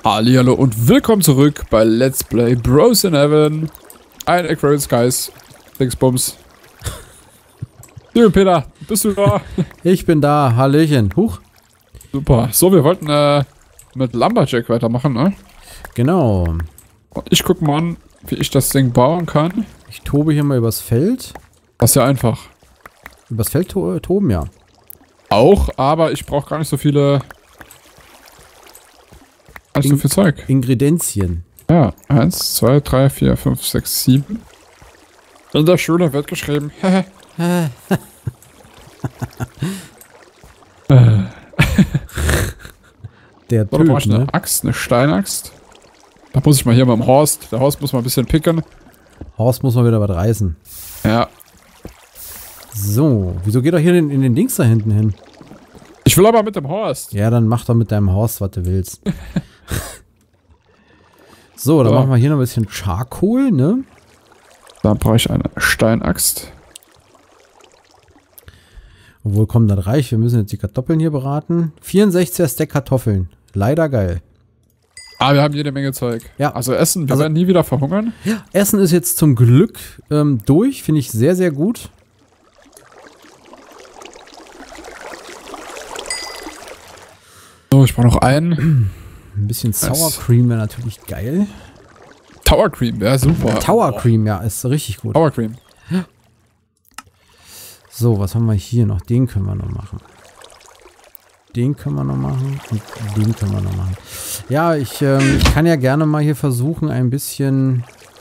Hallihallo und willkommen zurück bei Let's Play Bros in Heaven. Ein Aquarius Skies. Dingsbums. Liebe Peter, bist du da? Ich bin da, Hallöchen. Huch. Super. So, wir wollten mit Lumberjack weitermachen, ne? Genau. Und ich guck mal an, wie ich das Ding bauen kann. Ich tobe hier mal übers Feld. Das ist ja einfach. Übers Feld toben, ja. Auch, aber ich brauche gar nicht so viele... Nicht so viel Zeug. Ingredienzien. Ja, 1, 2, 3, 4, 5, 6, 7. In der Schule wird geschrieben. Der So, da Typ, brauche ich eine Axt, eine Steinaxt. Da muss ich mal hier beim Horst. Der Horst muss mal ein bisschen picken. Horst muss mal wieder was reißen. Ja. So, wieso geht er hier in den Dings da hinten hin? Ich will aber mit dem Horst. Ja, dann mach doch mit deinem Horst, was du willst. So, dann machen wir hier noch ein bisschen Charcoal, ne? Da brauche ich eine Steinaxt. Obwohl, komm, das reicht. Wir müssen jetzt die Kartoffeln hier braten. 64er Stack Kartoffeln. Leider geil. Ah, wir haben jede Menge Zeug. Ja. Also Essen, wir werden nie wieder verhungern. Ja, Essen ist jetzt zum Glück durch. Finde ich sehr, sehr gut. So, ich brauche noch einen. Ein bisschen Sour Cream wäre natürlich geil. Tower Cream wäre super. Tower Cream, ja, ist richtig gut. Tower Cream. So, was haben wir hier noch? Den können wir noch machen. Den können wir noch machen. Und den können wir noch machen. Ja, ich kann ja gerne mal hier versuchen, ein bisschen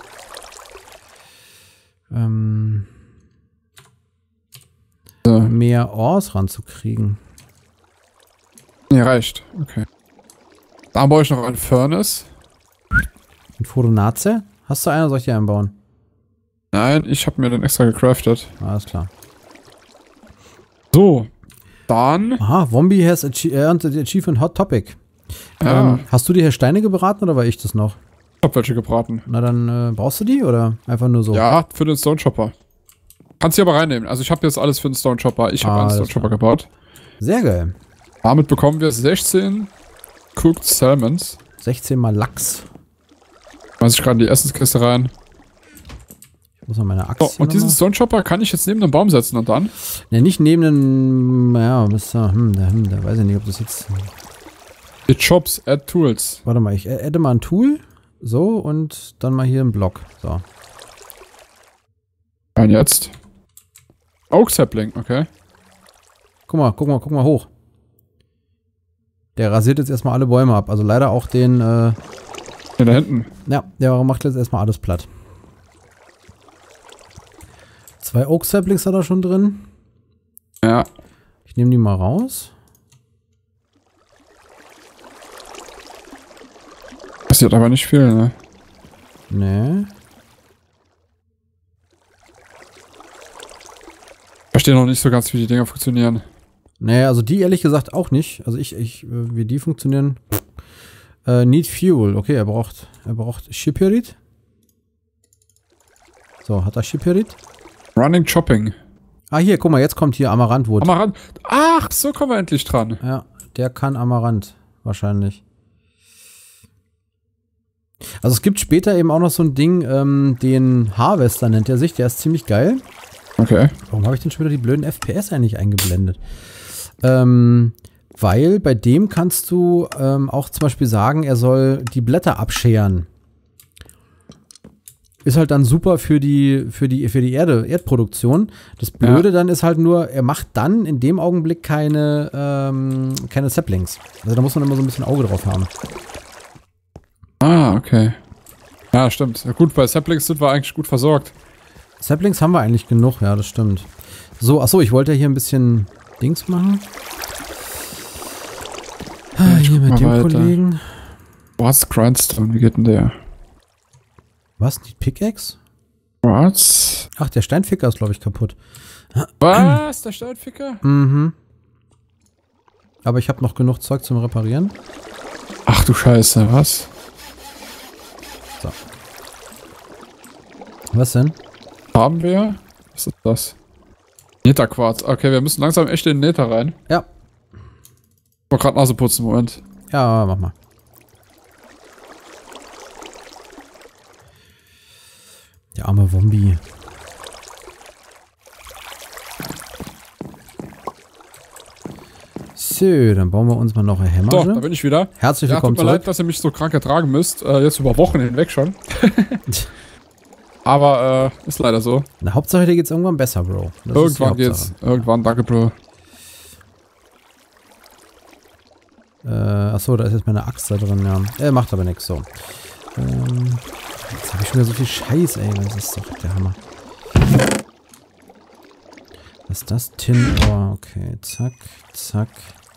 mehr Ores ranzukriegen. Nee, reicht. Okay. Dann brauche ich noch ein Furnace. Ein Furnace? Hast du einen oder soll ich dir einen bauen? Nein, ich habe mir den extra gecraftet. Alles klar. So. Dann. Aha, Wombi has earned the achievement Hot Topic. Ja. Hast du die hier Steine gebraten oder war ich das noch? Ich hab welche gebraten. Na dann brauchst du die oder einfach nur so? Ja, für den Stone Chopper. Kannst du aber reinnehmen. Also ich habe jetzt alles für den Stone Chopper. Ich habe einen Stone Chopper gebaut. Sehr geil. Damit bekommen wir 16 Cooked Salmons. 16 mal Lachs. Weiß ich gerade in die Essenskiste rein. Ich muss mal meine Axt So, und diesen Stone Chopper kann ich jetzt neben den Baum setzen und dann? Ne, nicht neben den. Ja, da weiß ich nicht, ob das jetzt. It chops, add tools. Warte mal, ich adde mal ein Tool. So, und dann mal hier einen Block. So. Und jetzt? Oak Sapling, okay. Guck mal hoch. Der rasiert jetzt erstmal alle Bäume ab. Also leider auch den. Da hinten. Ja, der macht jetzt erstmal alles platt. 2 Oak Saplings hat er schon drin. Ja. Ich nehme die mal raus. Passiert aber nicht viel, ne? Nee. Ich verstehe noch nicht so ganz, wie die Dinger funktionieren. Nee, also die ehrlich gesagt auch nicht. Also wie die funktionieren. Need Fuel. Okay, er braucht Shipyard. So, hat er Shipyard? Running Chopping. Ah, hier, guck mal, jetzt kommt hier Amaranthwood. Amaranth. Ach, so kommen wir endlich dran. Ja, der kann Amaranth. Wahrscheinlich. Also es gibt später eben auch noch so ein Ding, den Harvester nennt er sich. Der ist ziemlich geil. Okay. Warum habe ich denn schon wieder die blöden FPS eigentlich eingeblendet? Weil bei dem kannst du auch zum Beispiel sagen, er soll die Blätter abscheren. Ist halt dann super für die Erdproduktion. Das Blöde dann ist halt nur, er macht dann in dem Augenblick keine Saplings. Also da muss man immer so ein bisschen Auge drauf haben. Ah, okay. Ja, stimmt. Ja, gut, bei Saplings sind wir eigentlich gut versorgt. Saplings haben wir eigentlich genug, ja, das stimmt. So, achso, ich wollte ja hier ein bisschen Dings machen. Hier mit dem Kollegen. Was? Grindstone, wie geht denn der? Was? Die Pickaxe? Was? Ach, der Steinficker ist, glaube ich, kaputt. Was? Der Steinficker? Mhm. Aber ich habe noch genug Zeug zum Reparieren. Ach du Scheiße, was? So. Was denn? Haben wir? Was ist das? Netherquarz. Okay, wir müssen langsam echt in den Nether rein. Ja. Ich wollte gerade Nase putzen, Moment. Ja, mach mal. Der arme Wombi. So, dann bauen wir uns mal noch ein Hämmer. So, da bin ich wieder. Herzlich Ja, willkommen tut mir zurück. leid, dass ihr mich so krank ertragen müsst. Jetzt über Wochen hinweg schon. Aber ist leider so. Na, Hauptsache, dir geht's irgendwann besser, Bro. Das Irgendwann ist die geht's. Irgendwann, danke, Bro. Achso, da ist jetzt meine Axt da drin, ja. Macht aber nichts, so. Jetzt habe ich schon wieder so viel Scheiß, ey. Das ist doch der Hammer. Was ist das? Tin Ore. Okay, zack, zack.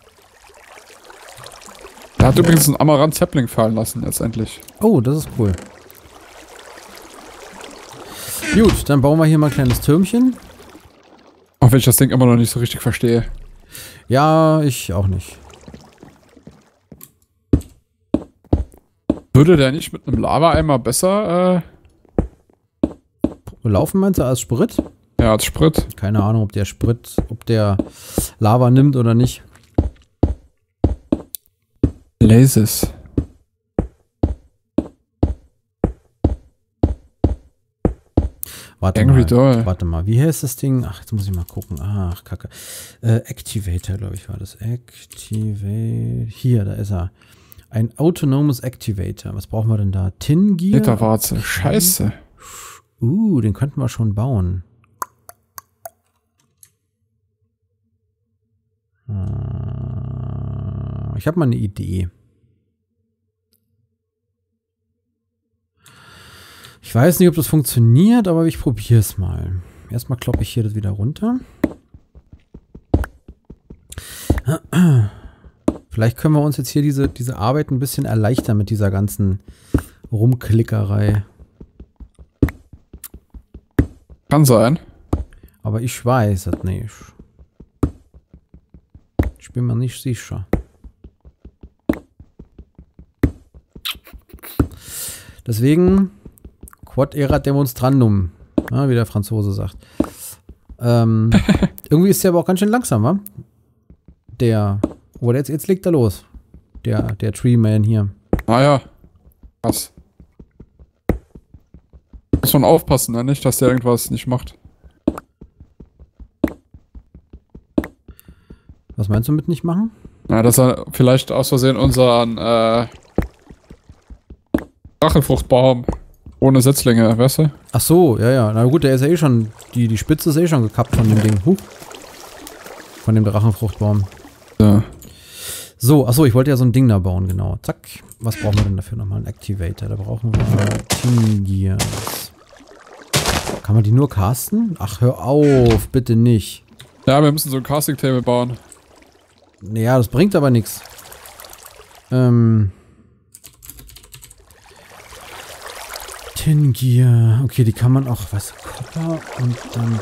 Er hat übrigens einen Amaranth Sapling fallen lassen, letztendlich. Oh, das ist cool. Gut, dann bauen wir hier mal ein kleines Türmchen. Auch wenn ich das Ding immer noch nicht so richtig verstehe. Ja, ich auch nicht. Würde der nicht mit einem Lava-Eimer besser, Laufen meinst du als Sprit? ja, als Sprit? Keine Ahnung, ob der Lava nimmt oder nicht. Lasers. Angry Doll. Warte mal, wie heißt das Ding? Ach, jetzt muss ich mal gucken. Ach, Kacke. Activator, glaube ich, war das. Activate. Hier, da ist er. Ein Autonomous Activator. Was brauchen wir denn da? Tin Gear? Gitterwarze. Scheiße. Den könnten wir schon bauen. Ich habe mal eine Idee. Ich weiß nicht, ob das funktioniert, aber ich probiere es mal. Erstmal kloppe ich hier das wieder runter. Vielleicht können wir uns jetzt hier diese Arbeit ein bisschen erleichtern mit dieser ganzen Rumklickerei. Kann sein. Aber ich weiß es nicht. Ich bin mir nicht sicher. Deswegen Quod erat demonstrandum, wie der Franzose sagt. Irgendwie ist der aber auch ganz schön langsam, wa? Jetzt legt er los. Der Tree-Man hier. Naja. Krass. Muss man aufpassen, ne? Nicht, dass der irgendwas nicht macht. Was meinst du mit nicht machen? Na, dass er vielleicht aus Versehen unseren Drachenfruchtbaum ohne Setzlinge, weißt du? Ach so, ja. Na gut, der ist ja eh schon, die Spitze ist eh schon gekappt von dem Ding. Von dem Drachenfruchtbaum. Ja. So, achso, ich wollte ja so ein Ding da bauen, genau. Zack. Was brauchen wir denn dafür nochmal? Ein Activator. Da brauchen wir Tin Gears. Kann man die nur casten? Ach, hör auf, bitte nicht. Ja, wir müssen so ein Casting-Table bauen. Naja, das bringt aber nichts. Tin Gear. Okay, die kann man auch, was? Copper und dann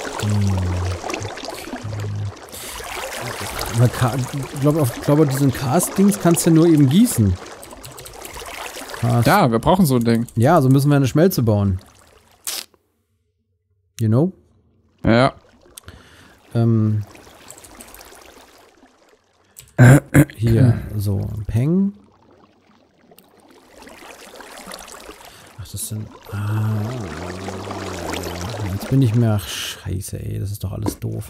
ich glaube, diesen Cast-Dings kannst du nur eben gießen. Ja, wir brauchen so ein Ding. Ja, so müssen wir eine Schmelze bauen. You know? Ja. Hier, so, Peng. Ach, das sind... jetzt bin ich mir... Ach, scheiße, ey, das ist doch alles doof.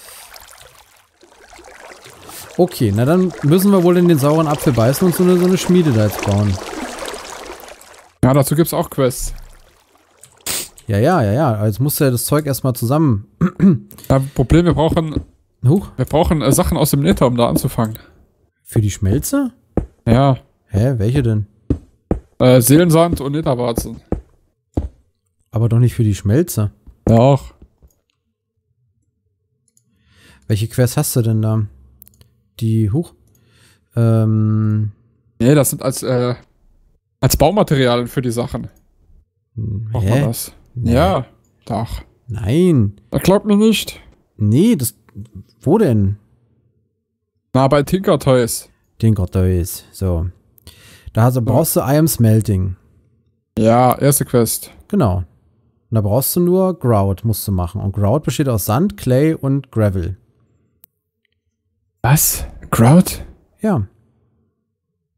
Okay, na dann müssen wir wohl in den sauren Apfel beißen und so eine Schmiede da jetzt bauen. Ja, dazu gibt's auch Quests. Ja. Jetzt muss ja das Zeug erstmal zusammen... Ja, Problem, wir brauchen Sachen aus dem Nether, um da anzufangen. Für die Schmelze? Ja. Hä, welche denn? Seelensand und Netherwarzen. Aber doch nicht für die Schmelze. Doch. Welche Quests hast du denn da? Die, Nee, das sind als Baumaterialien für die Sachen. Braucht man das? Nee. Ja, doch. Nein. Das glaubt mir nicht. Nee, wo denn? Na, bei Tinker Toys. Tinkertoys, so. Brauchst du I am Smelting. Ja, erste Quest. Genau. Und da brauchst du nur Grout, musst du machen. Und Grout besteht aus Sand, Clay und Gravel. Was? Grout? Ja.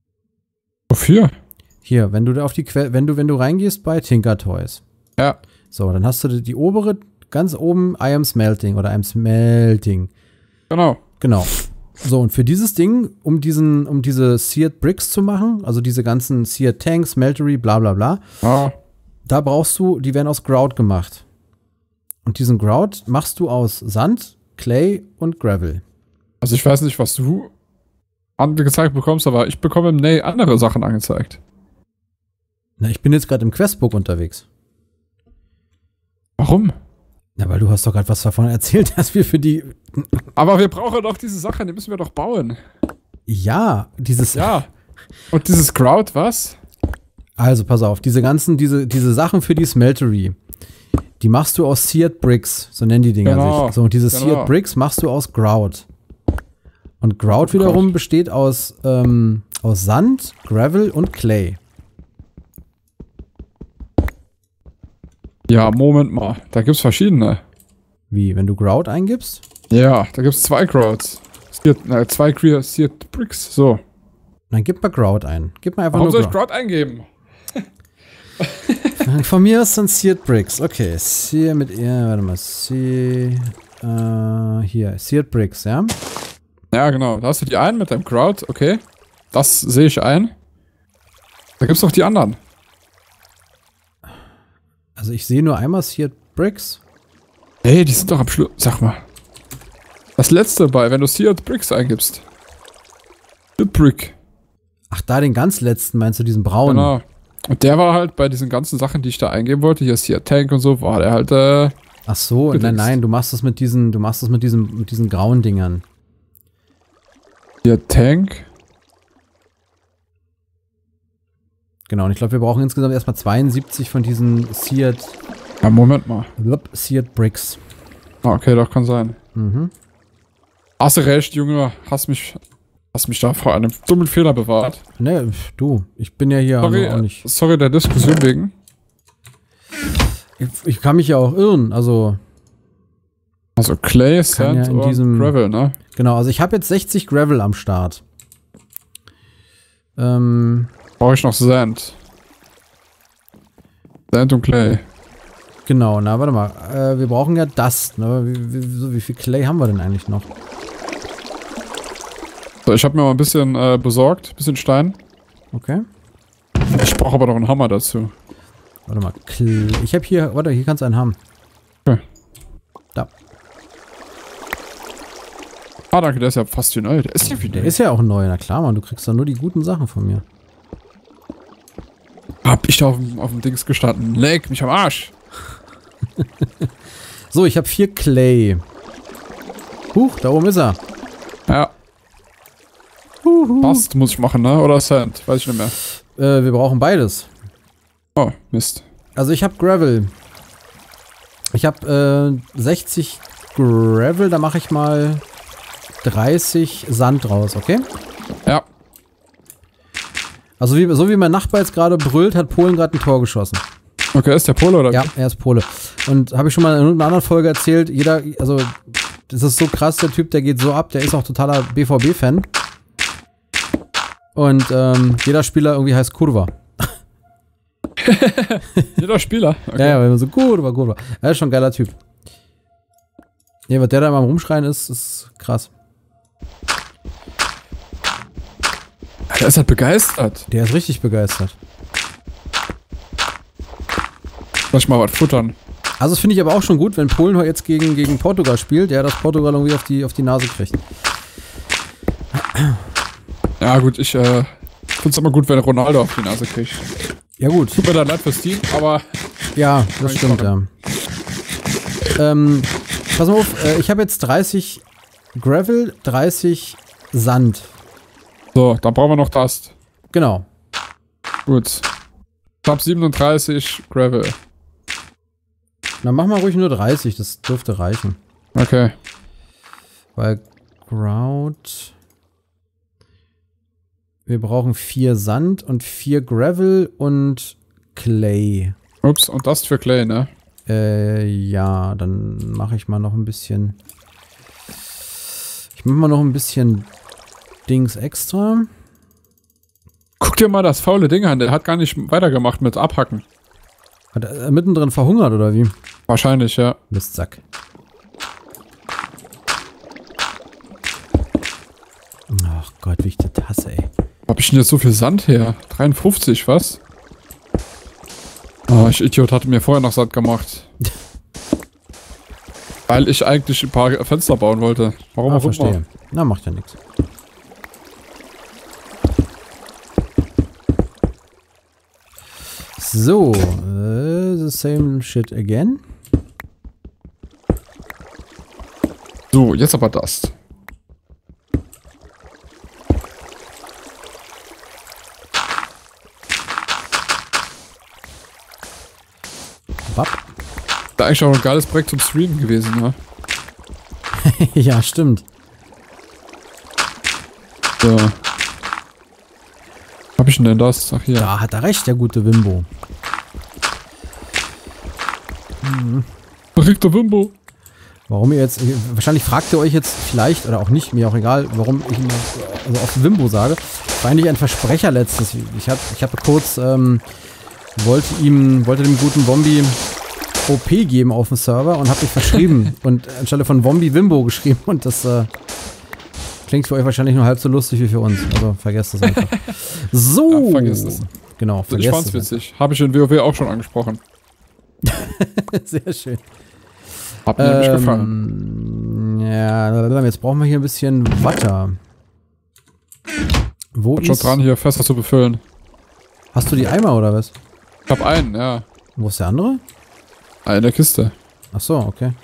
Wofür? Hier, wenn du da auf die wenn du reingehst bei Tinker Toys. Ja. So, dann hast du die obere, ganz oben, I am smelting oder I'm smelting. Genau. Genau. So, und für dieses Ding, um diese Seared Bricks zu machen, also diese ganzen Seared Tanks, Smeltery, bla bla bla, da brauchst du, die werden aus Grout gemacht. Und diesen Grout machst du aus Sand, Clay und Gravel. Also ich weiß nicht, was du angezeigt bekommst, aber ich bekomme im Nay andere Sachen angezeigt. Na, ich bin jetzt gerade im Questbook unterwegs. Warum? Na, weil du hast doch gerade was davon erzählt, dass wir für die... Aber wir brauchen doch diese Sachen, die müssen wir doch bauen. Ja, dieses... Ja. Und dieses Grout, was? Also, pass auf, diese Sachen für die Smeltery, die machst du aus Seared Bricks, so nennen die Dinger sich. So, und diese Seared Bricks machst du aus Grout. Und Grout wiederum besteht aus Sand, Gravel und Clay. Ja, Moment mal. Da gibt's verschiedene. Wie, wenn du Grout eingibst? Ja, da gibt's 2 Grouts. Zwei Seared Bricks, so. Dann gib mal Grout ein. Gib mal einfach Warum nur soll ich Grout eingeben? Von mir aus sind Seared Bricks. Okay, Seared mit warte mal, hier, Seared Bricks, ja? Ja, genau. Da hast du die einen mit deinem Grout, okay. Das sehe ich ein. Da gibt's noch die anderen. Also ich sehe nur einmal Seared Bricks. Hey, die sind doch am Schluss. Sag mal. Das letzte bei, wenn du Seared Bricks eingibst. The Brick. Ach, da den ganz letzten, meinst du, diesen braunen? Genau. Und der war halt bei diesen ganzen Sachen, die ich da eingeben wollte, hier Seared Tank und so, war der halt, Ach so, nein, du machst das mit diesen grauen Dingern. Seared Tank. Genau, und ich glaube, wir brauchen insgesamt erstmal 72 von diesen Seared... Ja, Moment mal. Seared Bricks. Ah, okay, doch, kann sein. Mhm. Hast du recht, Junge. Hast mich da vor einem dummen Fehler bewahrt. Ne, du, ich bin ja hier auch nicht... Sorry der Diskussion wegen. Ich kann mich ja auch irren, also Clay, Sand ja und Gravel, ne? Genau, also ich habe jetzt 60 Gravel am Start. Brauche ich noch Sand. Sand und Clay. Genau, na warte mal. Wir brauchen ja Dust, ne? Wie viel Clay haben wir denn eigentlich noch? So, ich habe mir mal ein bisschen besorgt. Ein bisschen Stein. Okay. Ich brauche aber noch einen Hammer dazu. Warte mal. Ich habe hier... Warte, hier kannst du einen haben. Okay. Da. Ah, danke, der ist ja fast wie neu. Der ist ja wie neu. Der ist ja auch neu. Na klar, Mann. Du kriegst da nur die guten Sachen von mir. Hab ich da auf dem Dings gestanden. Leck mich am Arsch. So, ich habe 4 Clay. Huch, da oben ist er. Ja. Passt, muss ich machen, ne? Oder Sand? Weiß ich nicht mehr. Wir brauchen beides. Oh, Mist. Also ich habe Gravel. Ich habe 60 Gravel, da mache ich mal 30 Sand draus, okay? Ja. Also so wie mein Nachbar jetzt gerade brüllt, hat Polen gerade ein Tor geschossen. Okay, ist der Pole oder? Ja, er ist Pole. Und habe ich schon mal in einer anderen Folge erzählt, also das ist so krass, der Typ, der geht so ab, der ist auch totaler BVB-Fan. Und jeder Spieler irgendwie heißt Kurva. Jeder Spieler? Okay. Ja, weil man so Kurva. Er ist schon ein geiler Typ. Ja, was der da immer am Rumschreien ist krass. Der ist halt begeistert. Der ist richtig begeistert. Lass ich mal was futtern. Also das finde ich aber auch schon gut, wenn Polen jetzt gegen Portugal spielt, ja, dass Portugal irgendwie auf die Nase kriegt. Ja gut, ich finde es immer gut, wenn Ronaldo auf die Nase kriegt. Ja gut. Tut mir dann leid fürs Team, aber... Ja, das stimmt, ja. Pass mal auf, ich habe jetzt 30 Gravel, 30 Sand. So, dann brauchen wir noch Dust. Genau. Gut. Ich habe 37 Gravel. Dann mach mal ruhig nur 30, das dürfte reichen. Okay. Weil Grout... Wir brauchen 4 Sand und 4 Gravel und Clay. Ups, und Dust für Clay, ne? Ja, dann mache ich mal noch ein bisschen... Ich mache mal noch ein bisschen Dings extra. Guck dir mal das faule Ding an, der hat gar nicht weitergemacht mit Abhacken. Hat er mittendrin verhungert, oder wie? Wahrscheinlich, ja. Mistsack. Ach Gott, wie ich das hasse, ey. Wo hab ich denn jetzt so viel Sand her? 53, was? Oh, ich Idiot hatte mir vorher noch Sand gemacht. Weil ich eigentlich ein paar Fenster bauen wollte. Warum auch verstehe. immer. Na, macht ja nichts. So, the same shit again. So, jetzt aber das. Bap. Da eigentlich auch ein geiles Projekt zum Streamen gewesen, ne? Ja, stimmt. So. Hab ich denn das? Ach hier. Da hat er recht, der gute Wimbo. Verrückter Wimbo. Warum ihr jetzt, wahrscheinlich fragt ihr euch jetzt vielleicht, oder auch nicht, mir auch egal, warum ich immer also auf Wimbo sage. Das war eigentlich ein Versprecher letztes. Ich hatte kurz, wollte dem guten Wombi OP geben auf dem Server und habe mich verschrieben und anstelle von Wombi Wimbo geschrieben und das klingt für euch wahrscheinlich nur halb so lustig wie für uns. Also vergesst das einfach. So. Ja, vergesst es. Genau, Ich fand's witzig. Habe ich in WoW auch schon angesprochen. Sehr schön. Hat mir nämlich gefallen. Ja, jetzt brauchen wir hier ein bisschen Wasser. Wo Bin schon dran, hier Fässer zu befüllen. Hast du die Eimer oder was? Ich hab einen, ja. Wo ist der andere? Eine Kiste. Ach so, okay.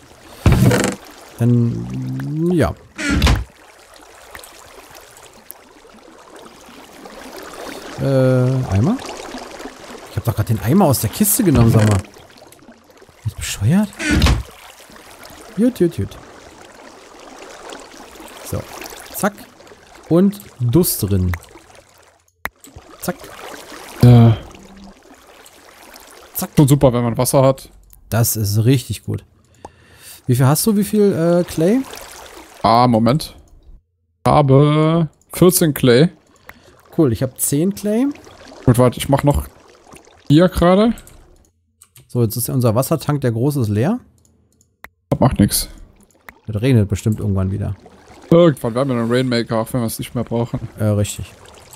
Dann, ja. Eimer? Ich hab doch gerade den Eimer aus der Kiste genommen, sag mal. Ist bescheuert? Gut. So. Zack. Und Duss drin. Zack. Ja. Zack. Schon super, wenn man Wasser hat. Das ist richtig gut. Wie viel hast du? Wie viel Clay? Moment. Ich habe 14 Clay. Cool, ich habe 10 Clay. Gut, warte, ich mach noch hier gerade. So, jetzt ist unser Wassertank, der große, ist leer. Macht nix. Das regnet bestimmt irgendwann wieder. Irgendwann werden wir einen Rainmaker, auch wenn wir es nicht mehr brauchen. Richtig.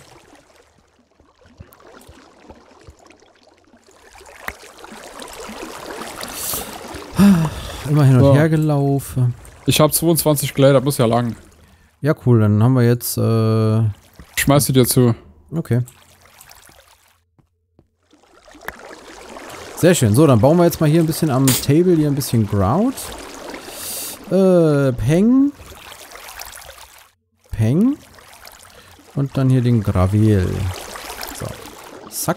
Immer hin und her gelaufen. Ich habe 22 Clay, das muss ja lang. Ja, cool, dann haben wir jetzt, Schmeiß sie dir zu. Okay. Sehr schön. So, dann bauen wir jetzt mal hier ein bisschen am Table, hier ein bisschen Grout. Peng. Und dann hier den Gravel. So. Zack.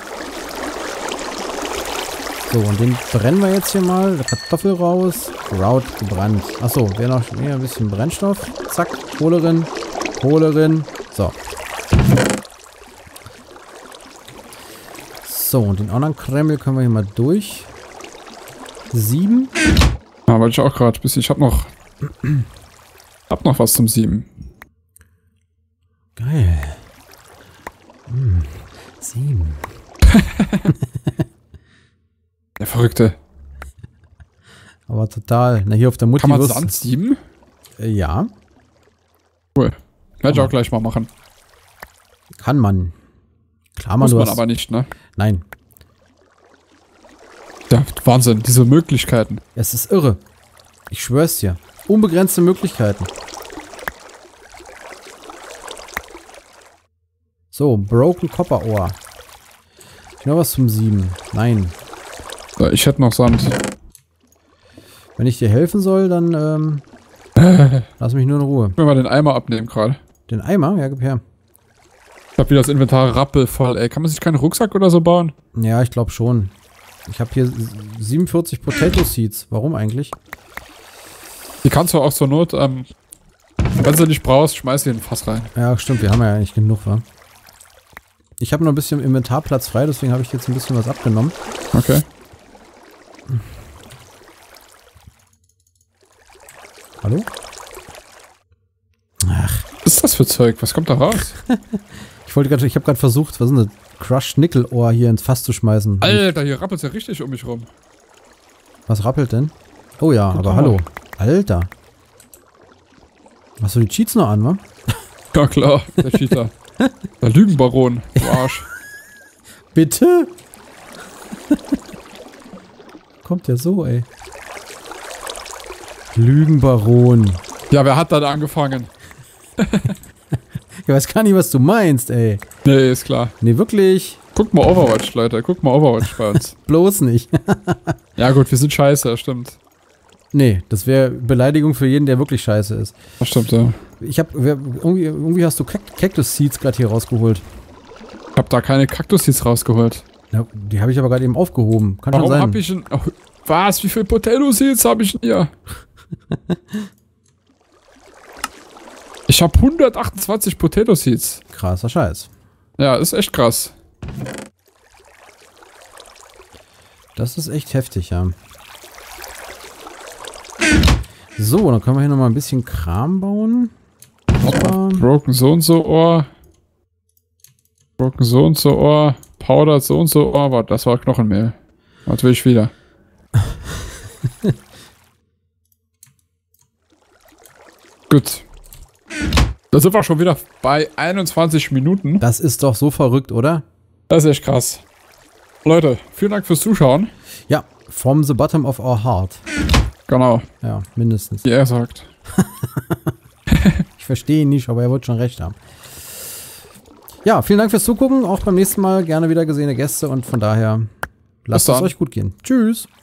So, und den brennen wir jetzt hier mal. Kartoffel raus. Grout gebrannt. Achso, wäre noch hier ein bisschen Brennstoff. Zack. Kohlerin. So. So, und den anderen Kreml können wir hier mal durch. 7. Ja, wollte ich auch gerade. Ich hab noch was zum 7. Geil. 7. Der Verrückte. Aber total. Na, hier auf der Mutti. Kann man Sand 7? Ja. Cool. Werde ich auch gleich mal machen. Kann man. Klar, man muss man aber nicht, ne? Nein. Ja, Wahnsinn, diese Möglichkeiten. Es ist irre. Ich schwör's dir. Unbegrenzte Möglichkeiten. So, Broken Copper Ore. Ich noch was zum 7. Nein. Ich hätte noch Sand. Wenn ich dir helfen soll, dann lass mich nur in Ruhe. Ich will mal den Eimer abnehmen gerade. Den Eimer? Ja, gib her. Ich hab wieder das Inventar rappelvoll, ey. Kann man sich keinen Rucksack oder so bauen? Ja, ich glaube schon. Ich habe hier 47 Potato Seeds. Warum eigentlich? Die kannst du auch zur Not, wenn du nicht brauchst, schmeiß sie in ein Fass rein. Ja, stimmt. Wir haben ja eigentlich genug, wa? Ich habe noch ein bisschen Inventarplatz frei, deswegen habe ich jetzt ein bisschen was abgenommen. Okay. Hallo? Ach. Was ist das für Zeug? Was kommt da raus? Ich habe gerade versucht, was sind das? Crushed Nickel Ore hier ins Fass zu schmeißen. Alter, hier rappelt's ja richtig um mich rum. Was rappelt denn? Oh ja, aber mal. hallo. Alter. Hast du die Cheats noch an, wa? Ja klar, der Cheater. Der Lügenbaron, du Arsch. Bitte? Kommt ja so, ey. Lügenbaron. Ja, wer hat da angefangen? Ich weiß gar nicht, was du meinst, ey. Nee, ist klar. Nee, wirklich. Guckt mal Overwatch, Leute. Guckt mal Overwatch bei uns. Bloß nicht. Ja gut, wir sind scheiße, stimmt. Nee, das wäre Beleidigung für jeden, der wirklich scheiße ist. Das stimmt, ja. Irgendwie hast du Cactus Seeds gerade hier rausgeholt. Ich hab da keine Kaktus-Seeds rausgeholt. Ja, die habe ich aber gerade eben aufgehoben. Kann schon Warum sein. hab ich denn... Oh, was? Wie viel Potato-Seeds habe ich denn hier? Ich habe 128 Potato-Seeds. Krasser Scheiß. Ja, ist echt krass. Das ist echt heftig, ja. So, dann können wir hier nochmal ein bisschen Kram bauen. Broken so und so Ohr. Broken so und so Ohr. Powdered so und so Ohr. Warte, das war Knochenmehl. Was will ich wieder? Gut. Da sind wir schon wieder bei 21 Minuten. Das ist doch so verrückt, oder? Das ist echt krass. Leute, vielen Dank fürs Zuschauen. Ja, from the bottom of our heart. Genau, Ja, mindestens. wie er sagt. Ich verstehe ihn nicht, aber er wird schon recht haben. Ja, vielen Dank fürs Zugucken. Auch beim nächsten Mal gerne wieder gesehene Gäste und von daher lasst es euch gut gehen. Tschüss.